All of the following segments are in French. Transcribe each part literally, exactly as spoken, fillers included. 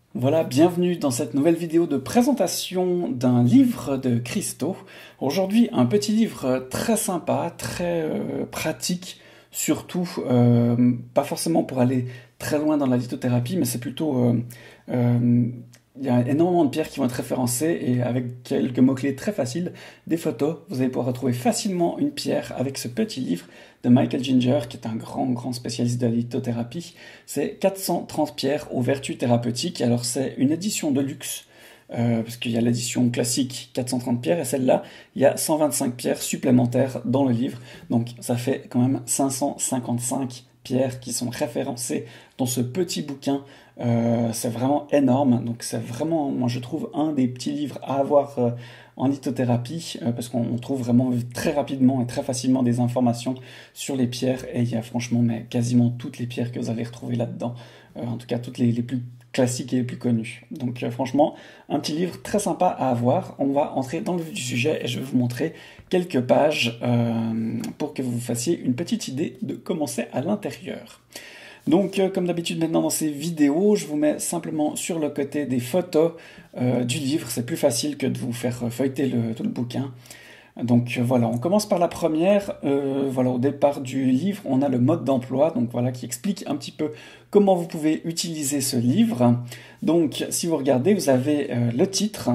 Voilà, bienvenue dans cette nouvelle vidéo de présentation d'un livre de Christo. Aujourd'hui, un petit livre très sympa, très euh, pratique, surtout euh, pas forcément pour aller très loin dans la lithothérapie, mais c'est plutôt... euh, euh, il y a énormément de pierres qui vont être référencées et avec quelques mots-clés très faciles, des photos, vous allez pouvoir retrouver facilement une pierre avec ce petit livre de Michael Ginger, qui est un grand, grand spécialiste de la lithothérapie. C'est quatre cent trente pierres aux vertus thérapeutiques. Alors c'est une édition de luxe, euh, parce qu'il y a l'édition classique quatre cent trente pierres, et celle-là, il y a cent vingt-cinq pierres supplémentaires dans le livre. Donc ça fait quand même cinq cent cinquante-cinq pierres qui sont référencées dans ce petit bouquin. Euh, c'est vraiment énorme, donc c'est vraiment, moi je trouve, un des petits livres à avoir euh, en lithothérapie, euh, parce qu'on trouve vraiment très rapidement et très facilement des informations sur les pierres, et il y a franchement mais quasiment toutes les pierres que vous allez retrouver là-dedans, euh, en tout cas toutes les, les plus classiques et les plus connues. Donc euh, franchement, un petit livre très sympa à avoir. On va entrer dans le vif du sujet et je vais vous montrer quelques pages euh, pour que vous vous fassiez une petite idée de comment c'est à l'intérieur. Donc, euh, comme d'habitude maintenant dans ces vidéos, je vous mets simplement sur le côté des photos euh, du livre. C'est plus facile que de vous faire feuilleter le, tout le bouquin. Donc euh, voilà, on commence par la première. Euh, voilà, au départ du livre, on a le mode d'emploi, donc voilà, qui explique un petit peu comment vous pouvez utiliser ce livre. Donc, si vous regardez, vous avez euh, le titre.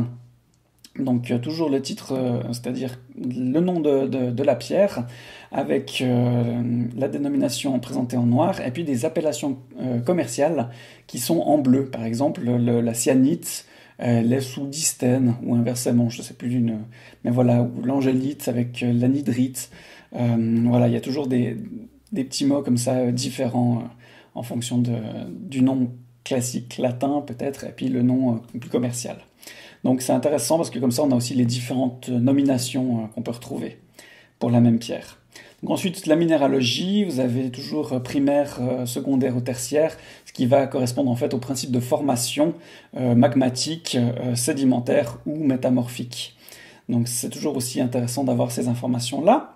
Donc euh, toujours le titre, euh, c'est-à-dire le nom de, de, de la pierre, avec euh, la dénomination présentée en noir, et puis des appellations euh, commerciales qui sont en bleu. Par exemple, le, la cyanite, euh, elle est sous distène, ou inversement, je ne sais plus d'une... Mais voilà, ou l'angélite avec euh, l'anhydrite. Euh, voilà, il y a toujours des, des petits mots comme ça euh, différents euh, en fonction de, du nom classique latin peut-être, et puis le nom euh, plus commercial. Donc c'est intéressant parce que comme ça on a aussi les différentes nominations euh, qu'on peut retrouver pour la même pierre. Donc ensuite la minéralogie, vous avez toujours primaire, euh, secondaire ou tertiaire, ce qui va correspondre en fait au principe de formation euh, magmatique, euh, sédimentaire ou métamorphique. Donc c'est toujours aussi intéressant d'avoir ces informations-là.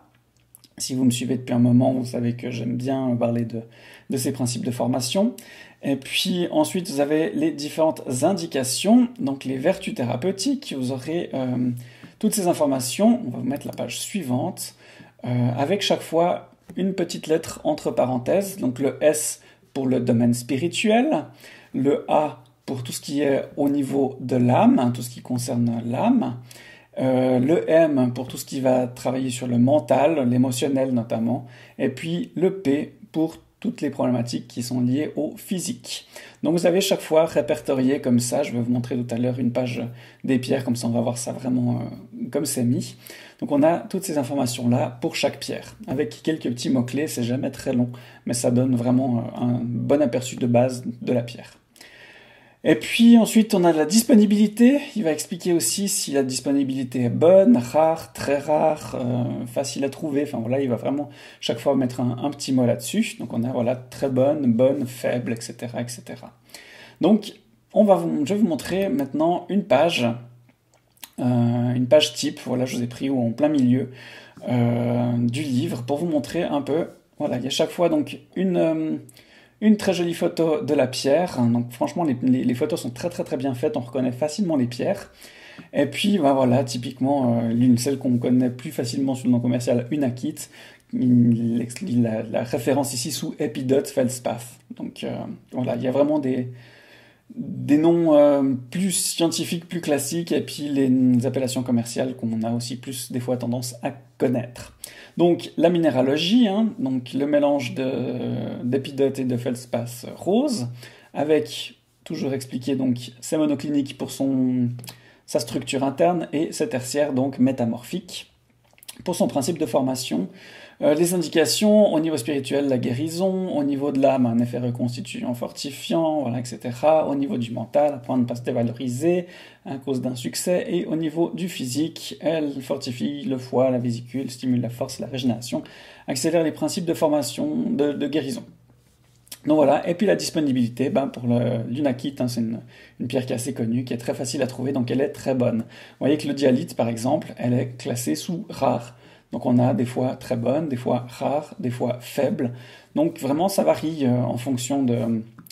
Si vous me suivez depuis un moment, vous savez que j'aime bien parler de, de ces principes de formation. Et puis ensuite, vous avez les différentes indications, donc les vertus thérapeutiques. Vous aurez euh, toutes ces informations. On va vous mettre la page suivante, euh, avec chaque fois une petite lettre entre parenthèses. Donc le S pour le domaine spirituel, le A pour tout ce qui est au niveau de l'âme, tout ce qui concerne l'âme. Euh, le M pour tout ce qui va travailler sur le mental, l'émotionnel notamment, et puis le P pour toutes les problématiques qui sont liées au physique. Donc vous avez chaque fois répertorié comme ça, je vais vous montrer tout à l'heure une page des pierres, comme ça on va voir ça vraiment euh, comme c'est mis. Donc on a toutes ces informations-là pour chaque pierre, avec quelques petits mots-clés, c'est jamais très long, mais ça donne vraiment euh, un bon aperçu de base de la pierre. Et puis ensuite on a la disponibilité, il va expliquer aussi si la disponibilité est bonne, rare, très rare, euh, facile à trouver, enfin voilà, il va vraiment chaque fois mettre un, un petit mot là-dessus. Donc on a voilà très bonne, bonne, faible, et cetera et cetera. Donc on va vous, je vais vous montrer maintenant une page, euh, une page type, voilà je vous ai pris en plein milieu euh, du livre pour vous montrer un peu, voilà il y a chaque fois donc une... Euh, Une très jolie photo de la pierre, donc franchement les, les, les photos sont très très très bien faites, on reconnaît facilement les pierres. Et puis bah, voilà, typiquement euh, l'une, celle qu'on connaît plus facilement sous le nom commercial, unakite, la, la référence ici sous Epidote Feldspathe. Donc euh, voilà, il y a vraiment des, des noms euh, plus scientifiques, plus classiques, et puis les appellations commerciales qu'on a aussi plus des fois tendance à connaître. Donc la minéralogie, hein, donc le mélange d'épidote et de feldspath rose, avec, toujours expliqué, donc c'est monoclinique pour son, sa structure interne, et c'est tertiaire, donc métamorphique, pour son principe de formation. Euh, les indications, au niveau spirituel, la guérison, au niveau de l'âme, un effet reconstituant, fortifiant, voilà, et cetera. Au niveau du mental, apprendre à ne pas se dévaloriser à cause d'un succès. Et au niveau du physique, elle fortifie le foie, la vésicule, stimule la force, la régénération, accélère les principes de formation, de, de guérison. Donc voilà, et puis la disponibilité, ben pour l'unakite, hein, c'est une, une pierre qui est assez connue, qui est très facile à trouver, donc elle est très bonne. Vous voyez que le dialyte, par exemple, elle est classée sous rare. Donc on a des fois très bonnes, des fois rares, des fois faibles. Donc vraiment ça varie euh, en fonction de,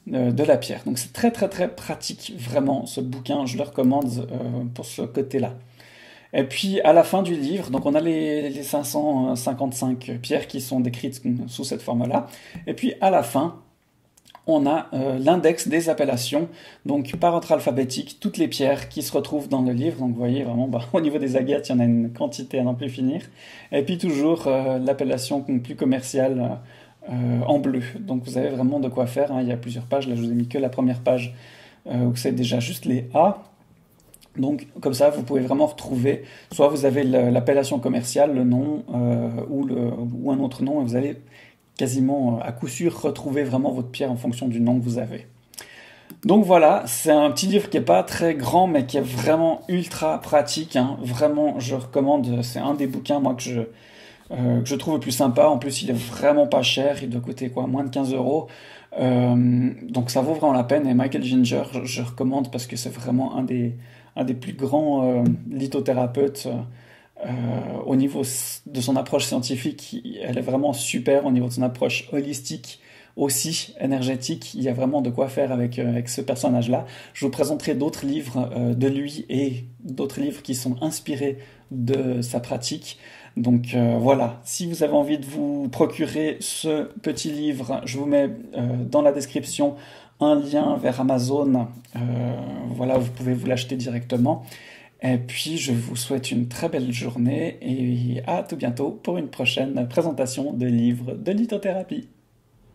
euh, de la pierre. Donc c'est très très très pratique, vraiment, ce bouquin, je le recommande euh, pour ce côté-là. Et puis à la fin du livre, donc on a les, les cinq cent cinquante-cinq pierres qui sont décrites sous cette forme-là. Et puis à la fin, on a euh, l'index des appellations, donc par ordre alphabétique, toutes les pierres qui se retrouvent dans le livre. Donc vous voyez vraiment, bah, au niveau des agates, il y en a une quantité à n'en plus finir. Et puis toujours euh, l'appellation plus commerciale euh, en bleu. Donc vous avez vraiment de quoi faire, hein. Il y a plusieurs pages, là je vous ai mis que la première page euh, où c'est déjà juste les A. Donc comme ça, vous pouvez vraiment retrouver, soit vous avez l'appellation commerciale, le nom, euh, ou, le, ou un autre nom, et vous allez quasiment à coup sûr retrouver vraiment votre pierre en fonction du nom que vous avez. Donc voilà, c'est un petit livre qui n'est pas très grand, mais qui est vraiment ultra pratique, hein. Vraiment, je recommande, c'est un des bouquins moi que je, euh, que je trouve le plus sympa. En plus, il est vraiment pas cher, il doit coûter quoi, moins de quinze euros. Euh, donc ça vaut vraiment la peine, et Michael Ginger, je, je recommande parce que c'est vraiment un des, un des plus grands euh, lithothérapeutes. Euh, au niveau de son approche scientifique, elle est vraiment super. Au niveau de son approche holistique aussi, énergétique, il y a vraiment de quoi faire avec, euh, avec ce personnage-là. Je vous présenterai d'autres livres euh, de lui et d'autres livres qui sont inspirés de sa pratique. Donc euh, voilà, si vous avez envie de vous procurer ce petit livre, je vous mets euh, dans la description un lien vers Amazon. Euh, voilà, vous pouvez vous l'acheter directement. Et puis, je vous souhaite une très belle journée et à tout bientôt pour une prochaine présentation de livres de lithothérapie.